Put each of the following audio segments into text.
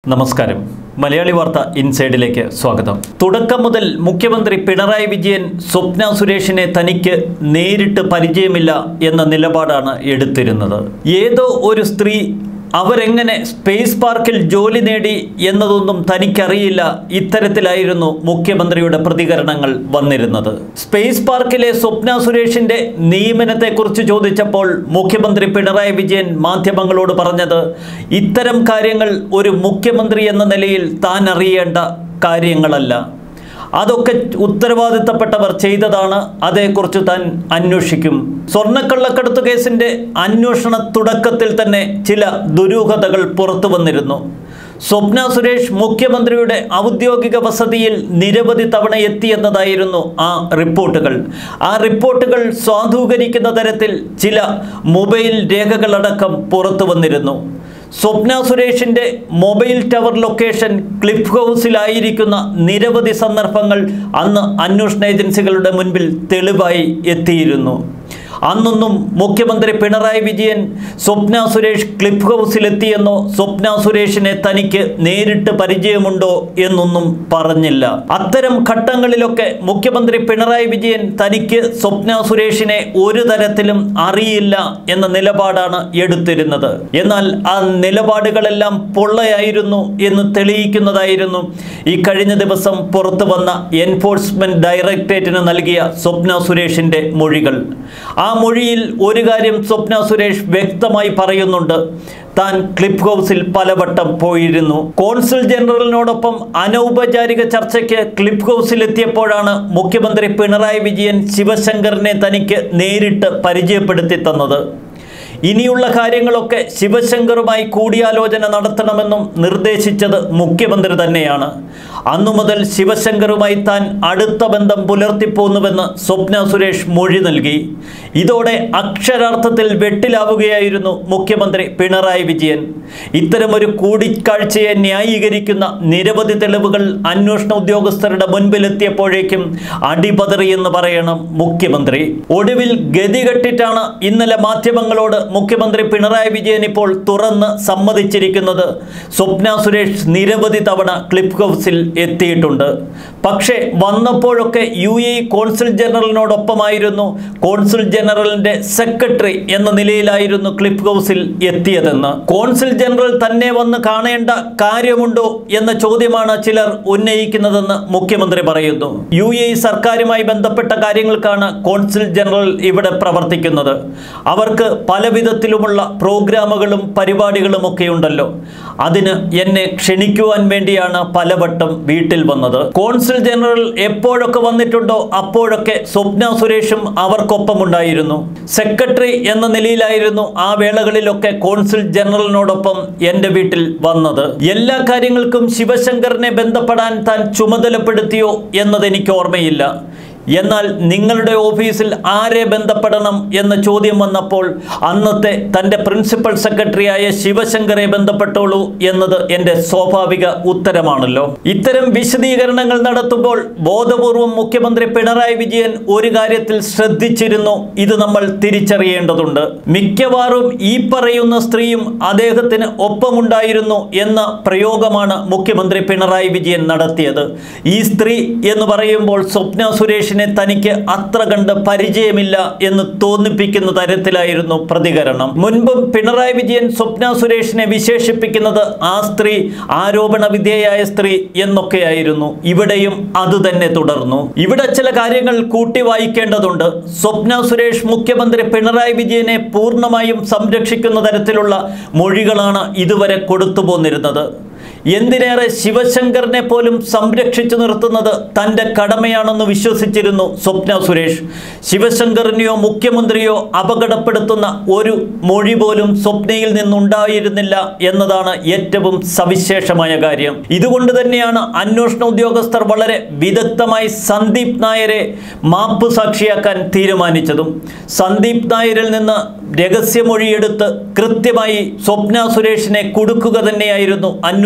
നമസ്കാരം. മലയാളി വാർത്ത ഇൻസൈഡിലേക്ക് സ്വാഗതം. തുടക്കം മുതൽ മുഖ്യമന്ത്രി പിണറായി വിജയൻ സ്വപ്ന സുരേഷിനെ തനിക്ക് നേരിട്ട് പരിചയമില്ല എന്ന നിലപാടാണ് എടുത്തിരുന്നത്. ഏതോ ഒരു സ്ത്രീ അവരെങ്ങനെ സ്പേസ് പാർക്കിൽ ജോലി നേടി എന്നതൊന്നും തനിക്കറിയില്ല, ഇത്തരത്തിലായിരുന്നു മുഖ്യമന്ത്രിയുടെ പ്രതികരണങ്ങൾ വന്നിരുന്നത്. സ്പേസ് പാർക്കിലെ സ്വപ്ന സുരേഷിന്റെ നിയമനത്തെക്കുറിച്ച് ചോദിച്ചപ്പോൾ മുഖ്യമന്ത്രി പിണറായി വിജയൻ മാധ്യമങ്ങളോട് പറഞ്ഞത്, ഇത്തരം കാര്യങ്ങൾ ഒരു മുഖ്യമന്ത്രി എന്ന നിലയിൽ താൻ അറിയേണ്ട കാര്യങ്ങളല്ല, അതൊക്കെ ഉത്തരവാദിത്തപ്പെട്ടവർ ചെയ്തതാണ്, അതേക്കുറിച്ച് താൻ അന്വേഷിക്കും. സ്വർണ്ണക്കള്ളക്കടത്ത് കേസിൻ്റെ അന്വേഷണ തുടക്കത്തിൽ തന്നെ ചില ദുരൂഹതകൾ പുറത്തു വന്നിരുന്നു. സ്വപ്ന സുരേഷ് മുഖ്യമന്ത്രിയുടെ ഔദ്യോഗിക വസതിയിൽ നിരവധി തവണ എത്തിയെന്നതായിരുന്നു ആ റിപ്പോർട്ടുകൾ. ആ റിപ്പോർട്ടുകൾ സ്വാധൂകരിക്കുന്ന തരത്തിൽ ചില മൊബൈൽ രേഖകളടക്കം പുറത്തു വന്നിരുന്നു. സ്വപ്ന സുരേഷിൻ്റെ മൊബൈൽ ടവർ ലൊക്കേഷൻ ക്ലിഫ് ഹൗസിലായിരിക്കുന്ന നിരവധി സന്ദർഭങ്ങൾ അന്ന് അന്വേഷണ ഏജൻസികളുടെ മുൻപിൽ തെളിവായി എത്തിയിരുന്നു. അന്നൊന്നും മുഖ്യമന്ത്രി പിണറായി വിജയൻ സ്വപ്ന സുരേഷ് ക്ലിഫ് ഹൗസിലെത്തിയെന്നോ സ്വപ്ന സുരേഷിനെ തനിക്ക് നേരിട്ട് പരിചയമുണ്ടോ എന്നൊന്നും പറഞ്ഞില്ല. അത്തരം ഘട്ടങ്ങളിലൊക്കെ മുഖ്യമന്ത്രി പിണറായി വിജയൻ തനിക്ക് സ്വപ്ന സുരേഷിനെ ഒരു തരത്തിലും അറിയില്ല എന്ന നിലപാടാണ് എടുത്തിരുന്നത്. എന്നാൽ ആ നിലപാടുകളെല്ലാം പൊള്ളയായിരുന്നു എന്ന് തെളിയിക്കുന്നതായിരുന്നു ഈ കഴിഞ്ഞ ദിവസം പുറത്തു വന്ന എൻഫോഴ്സ്മെന്റ് ഡയറക്ടറേറ്റിന് നൽകിയ സ്വപ്ന സുരേഷിൻ്റെ മൊഴികൾ. ആ മൊഴിയിൽ ഒരു കാര്യം സ്വപ്ന സുരേഷ് വ്യക്തമായി പറയുന്നുണ്ട്. താൻ ക്ലിഫ് ഹൗസിൽ പലവട്ടം പോയിരുന്നു. കോൺസുൽ ജനറലിനോടൊപ്പം അനൗപചാരിക ചർച്ചയ്ക്ക് ക്ലിഫ് ഹൗസിലെത്തിയപ്പോഴാണ് മുഖ്യമന്ത്രി പിണറായി വിജയൻ ശിവശങ്കറിനെ തനിക്ക് നേരിട്ട് പരിചയപ്പെടുത്തി തന്നത്. ഇനിയുള്ള കാര്യങ്ങളൊക്കെ ശിവശങ്കറുമായി കൂടിയാലോചന നടത്തണമെന്നും നിർദ്ദേശിച്ചത് മുഖ്യമന്ത്രി തന്നെയാണ്. അന്നു മുതൽ ശിവശങ്കറുമായി താൻ അടുത്ത ബന്ധം പുലർത്തിപ്പോന്നുവെന്ന് സ്വപ്ന സുരേഷ് മൊഴി നൽകി. ഇതോടെ അക്ഷരാർത്ഥത്തിൽ വെട്ടിലാവുകയായിരുന്നു മുഖ്യമന്ത്രി പിണറായി വിജയൻ. ഇത്തരമൊരു കൂടിക്കാഴ്ചയെ ന്യായീകരിക്കുന്ന നിരവധി തെളിവുകൾ അന്വേഷണ ഉദ്യോഗസ്ഥരുടെ മുൻപിലെത്തിയപ്പോഴേക്കും അടിപതറിയെന്ന് പറയണം മുഖ്യമന്ത്രി. ഒടുവിൽ ഗതികെട്ടിട്ടാണ് ഇന്നലെ മാധ്യമങ്ങളോട് മുഖ്യമന്ത്രി പിണറായി വിജയൻ ഇപ്പോൾ തുറന്ന് സമ്മതിച്ചിരിക്കുന്നത്. സ്വപ്ന സുരേഷ് നിരവധി തവണ ക്ലിഫ് ഹൗസിൽ എത്തിയിട്ടുണ്ട്. പക്ഷേ വന്നപ്പോഴൊക്കെ UAE കോൺസുൽ ജനറലിനോടൊപ്പമായിരുന്നു. കോൺസുൽ ജനറലിന്റെ സെക്രട്ടറി എന്ന നിലയിലായിരുന്നു ക്ലിഫ് ഹൗസിൽ എത്തിയതെന്ന്. കോൺസുൽ ജനറൽ തന്നെ വന്ന് കാണേണ്ട കാര്യമുണ്ടോ എന്ന ചോദ്യമാണ് ചിലർ ഉന്നയിക്കുന്നതെന്ന് മുഖ്യമന്ത്രി പറയുന്നു. UAE സർക്കാരുമായി ബന്ധപ്പെട്ട കാര്യങ്ങൾക്കാണ് കോൺസുൽ ജനറൽ ഇവിടെ പ്രവർത്തിക്കുന്നത്. അവർക്ക് പല വിധത്തിലുമുള്ള പ്രോഗ്രാമുകളും പരിപാടികളും ഒക്കെ ഉണ്ടല്ലോ. അതിന് എന്നെ ക്ഷണിക്കുവാൻ വേണ്ടിയാണ് പലവട്ടം വീട്ടിൽ വന്നത്. കോൺസുൽ ജനറൽ എപ്പോഴൊക്കെ വന്നിട്ടുണ്ടോ അപ്പോഴൊക്കെ സ്വപ്ന സുരേഷും അവർക്കൊപ്പം ഉണ്ടായിരുന്നു. സെക്രട്ടറി എന്ന നിലയിലായിരുന്നു ആ വേളകളിലൊക്കെ കോൺസുൽ ജനറലിനോടൊപ്പം എൻ്റെ വീട്ടിൽ വന്നത്. എല്ലാ കാര്യങ്ങൾക്കും ശിവശങ്കറിനെ ബന്ധപ്പെടാൻ താൻ ചുമതലപ്പെടുത്തിയോ എന്നതെനിക്ക് ഓർമ്മയില്ല. എന്നാൽ നിങ്ങളുടെ ഓഫീസിൽ ആരെ ബന്ധപ്പെടണം എന്ന ചോദ്യം വന്നപ്പോൾ അന്നത്തെ തൻ്റെ പ്രിൻസിപ്പൽ സെക്രട്ടറിയായ ശിവശങ്കറെ ബന്ധപ്പെട്ടോളൂ എന്നത് എൻ്റെ സ്വാഭാവിക ഉത്തരമാണല്ലോ. ഇത്തരം വിശദീകരണങ്ങൾ നടത്തുമ്പോൾ ബോധപൂർവം മുഖ്യമന്ത്രി പിണറായി വിജയൻ ഒരു കാര്യത്തിൽ ശ്രദ്ധിച്ചിരുന്നു. ഇത് നമ്മൾ തിരിച്ചറിയേണ്ടതുണ്ട്. മിക്കവാറും ഈ പറയുന്ന സ്ത്രീയും അദ്ദേഹത്തിന് ഒപ്പമുണ്ടായിരുന്നു എന്ന പ്രയോഗമാണ് മുഖ്യമന്ത്രി പിണറായി വിജയൻ നടത്തിയത്. ഈ സ്ത്രീ എന്ന് പറയുമ്പോൾ സ്വപ്ന സുരേഷിനെ തനിക്ക് അത്ര കണ്ട് പരിചയമില്ല എന്ന് തോന്നിപ്പിക്കുന്ന തരത്തിലായിരുന്നു പ്രതികരണം. മുൻപും പിണറായി വിജയൻ സ്വപ്ന സുരേഷിനെ വിശേഷിപ്പിക്കുന്നത് ആ സ്ത്രീ ആരോപണ വിധേയായ സ്ത്രീ എന്നൊക്കെയായിരുന്നു. ഇവിടെയും അതുതന്നെ തുടർന്നു. ഇവിടെ ചില കാര്യങ്ങൾ കൂട്ടി വായിക്കേണ്ടതുണ്ട്. സ്വപ്ന സുരേഷ് മുഖ്യമന്ത്രി പിണറായി വിജയനെ പൂർണ്ണമായും സംരക്ഷിക്കുന്ന തരത്തിലുള്ള മൊഴികളാണ് ഇതുവരെ കൊടുത്തു പോന്നിരുന്നത്. എന്തിനേറെ ശിവശങ്കറിനെ പോലും സംരക്ഷിച്ചു നിർത്തുന്നത് തൻ്റെ കടമയാണെന്ന് വിശ്വസിച്ചിരുന്നു സ്വപ്ന സുരേഷ്. ശിവശങ്കറിനെയോ മുഖ്യമന്ത്രിയോ അപകടപ്പെടുത്തുന്ന ഒരു മൊഴി പോലും സ്വപ്നയിൽ നിന്നുണ്ടായിരുന്നില്ല എന്നതാണ് ഏറ്റവും സവിശേഷമായ കാര്യം. ഇതുകൊണ്ട് തന്നെയാണ് അന്വേഷണ ഉദ്യോഗസ്ഥർ വളരെ വിദഗ്ധമായി സന്ദീപ് നായരെ മാപ്പ് സാക്ഷിയാക്കാൻ തീരുമാനിച്ചതും. സന്ദീപ് നായരിൽ നിന്ന് രഹസ്യമൊഴിയെടുത്ത് കൃത്യമായി സ്വപ്ന സുരേഷിനെ കുടുക്കുക തന്നെയായിരുന്നു അന്വേഷണ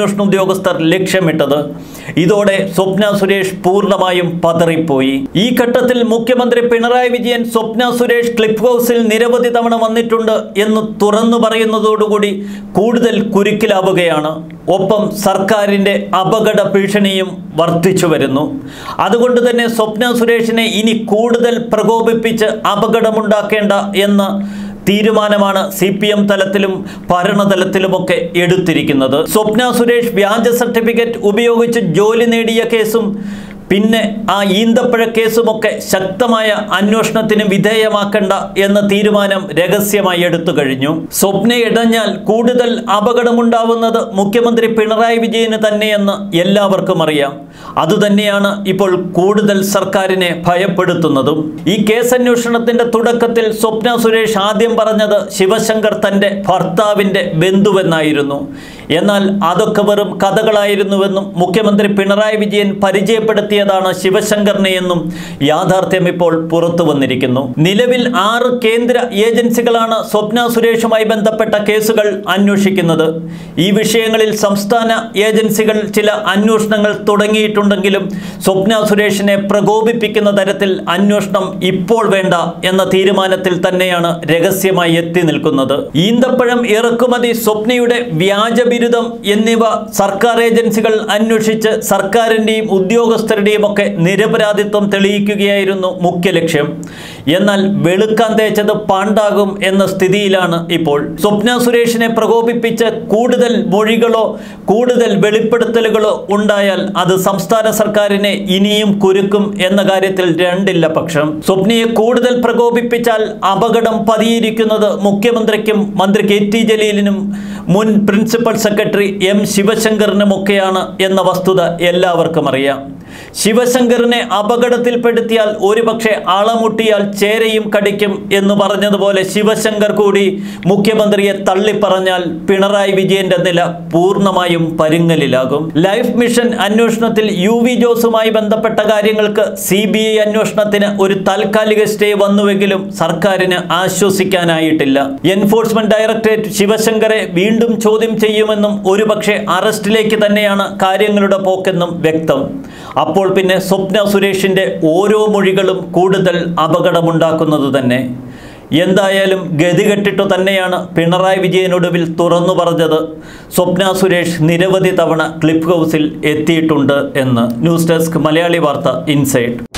അന്വേഷണ ഉദ്യോഗസ്ഥർ ലക്ഷ്യമിട്ടത്. ഇതോടെ സ്വപ്ന സുരേഷ് പൂർണ്ണമായും പതറിപ്പോയി. ഈ ഘട്ടത്തിൽ മുഖ്യമന്ത്രി പിണറായി വിജയൻ സ്വപ്ന സുരേഷ് ക്ലിഫ് ഹൗസിൽ നിരവധി തവണ വന്നിട്ടുണ്ട് എന്ന് തുറന്നു പറയുന്നതോടുകൂടി കൂടുതൽ കുരുക്കിലാവുകയാണ്. ഒപ്പം സർക്കാരിൻ്റെ അപകട ഭീഷണിയും വർദ്ധിച്ചു വരുന്നു. അതുകൊണ്ട് തന്നെ സ്വപ്ന സുരേഷിനെ ഇനി കൂടുതൽ പ്രകോപിപ്പിച്ച് അപകടമുണ്ടാക്കേണ്ട എന്ന തീരുമാനമാണ് CPM തലത്തിലും ഭരണതലത്തിലുമൊക്കെ എടുത്തിരിക്കുന്നത്. സ്വപ്ന സുരേഷ് വ്യാജ സർട്ടിഫിക്കറ്റ് ഉപയോഗിച്ച് ജോലി നേടിയ കേസും പിന്നെ ആ ഈന്തപ്പഴ കേസുമൊക്കെ ശക്തമായ അന്വേഷണത്തിന് വിധേയമാക്കേണ്ട എന്ന തീരുമാനം രഹസ്യമായി എടുത്തു കഴിഞ്ഞു. സ്വപ്ന ഇടഞ്ഞാൽ കൂടുതൽ അപകടമുണ്ടാവുന്നത് മുഖ്യമന്ത്രി പിണറായി വിജയന് തന്നെയെന്ന് എല്ലാവർക്കും അറിയാം. അതുതന്നെയാണ് ഇപ്പോൾ കൂടുതൽ സർക്കാരിനെ ഭയപ്പെടുത്തുന്നതും. ഈ കേസന്വേഷണത്തിന്റെ തുടക്കത്തിൽ സ്വപ്ന സുരേഷ് ആദ്യം പറഞ്ഞത് ശിവശങ്കർ തൻ്റെ ഭർത്താവിൻ്റെ ബന്ധുവെന്നായിരുന്നു. എന്നാൽ അതൊക്കെ വെറും കഥകളായിരുന്നുവെന്നും മുഖ്യമന്ത്രി പിണറായി വിജയൻ പരിചയപ്പെടുത്തിയതാണ് ശിവശങ്കറിനെ എന്നും യാഥാർത്ഥ്യം ഇപ്പോൾ പുറത്തു വന്നിരിക്കുന്നു. നിലവിൽ 6 കേന്ദ്ര ഏജൻസികളാണ് സ്വപ്ന സുരേഷുമായി ബന്ധപ്പെട്ട കേസുകൾ അന്വേഷിക്കുന്നത്. ഈ വിഷയങ്ങളിൽ സംസ്ഥാന ഏജൻസികൾ ചില അന്വേഷണങ്ങൾ തുടങ്ങിയിട്ടുണ്ടെങ്കിലും സ്വപ്ന സുരേഷിനെ പ്രകോപിപ്പിക്കുന്ന തരത്തിൽ അന്വേഷണം ഇപ്പോൾ വേണ്ട എന്ന തീരുമാനത്തിൽ തന്നെയാണ് രഹസ്യമായി എത്തി നിൽക്കുന്നത്. ഈന്തപ്പഴം ഇറക്കുമതി, സ്വപ്നയുടെ വ്യാജ ബിരുദം എന്നിവ സർക്കാർ ഏജൻസികൾ അന്വേഷിച്ച് സർക്കാരിൻ്റെയും ഉദ്യോഗസ്ഥരുടെയും ഒക്കെ നിരപരാധിത്വം തെളിയിക്കുകയായിരുന്നു മുഖ്യ ലക്ഷ്യം. എന്നാൽ വെളുക്കാൻ തേച്ചത് പാണ്ടാകും എന്ന സ്ഥിതിയിലാണ് ഇപ്പോൾ. സ്വപ്ന സുരേഷിനെ പ്രകോപിപ്പിച്ച് കൂടുതൽ മൊഴികളോ കൂടുതൽ വെളിപ്പെടുത്തലുകളോ ഉണ്ടായാൽ അത് സംസ്ഥാന സർക്കാരിനെ ഇനിയും കുരുക്കും എന്ന കാര്യത്തിൽ രണ്ടില്ല പക്ഷം. സ്വപ്നയെ കൂടുതൽ പ്രകോപിപ്പിച്ചാൽ അപകടം പതിയിരിക്കുന്നത് മുഖ്യമന്ത്രിക്കും മന്ത്രി KT ജലീലിനും മുൻ പ്രിൻസിപ്പൽ സെക്രട്ടറി M ശിവശങ്കറിനുമൊക്കെയാണ് എന്ന വസ്തുത എല്ലാവർക്കും അറിയാം. ശിവശങ്കറിനെ അപകടത്തിൽപ്പെടുത്തിയാൽ ഒരുപക്ഷെ അളമുട്ടിയാൽ ചേരയും കടിക്കും എന്ന് പറഞ്ഞതുപോലെ ശിവശങ്കർ കൂടി മുഖ്യമന്ത്രിയെ തള്ളിപ്പറഞ്ഞാൽ പിണറായി വിജയന്റെ നില പൂർണ്ണമായും പരുങ്ങലിലാകും. ലൈഫ് മിഷൻ അന്വേഷണത്തിൽ UV ജോസുമായി ബന്ധപ്പെട്ട കാര്യങ്ങൾക്ക് CBI അന്വേഷണത്തിന് ഒരു താൽക്കാലിക സ്റ്റേ വന്നുവെങ്കിലും സർക്കാരിന് ആശ്വസിക്കാനായിട്ടില്ല. എൻഫോഴ്സ്മെന്റ് ഡയറക്ടറേറ്റ് ശിവശങ്കറെ വീണ്ടും ചോദ്യം ചെയ്യുമെന്നും ഒരുപക്ഷെ അറസ്റ്റിലേക്ക് തന്നെയാണ് കാര്യങ്ങളുടെ പോക്കെന്നും വ്യക്തം. അപ്പോൾ പിന്നെ സ്വപ്ന സുരേഷിൻ്റെ ഓരോ മൊഴികളും കൂടുതൽ അപകടമുണ്ടാക്കുന്നത് തന്നെ. എന്തായാലും ഗതികെട്ടിട്ടു തന്നെയാണ് പിണറായി വിജയനൊടുവിൽ തുറന്നു പറഞ്ഞത് സ്വപ്ന സുരേഷ് നിരവധി തവണ ക്ലിഫ് ഹൗസിൽ എത്തിയിട്ടുണ്ട് എന്ന്. ന്യൂസ് ഡെസ്ക് മലയാളി വാർത്ത ഇൻസൈഡ്.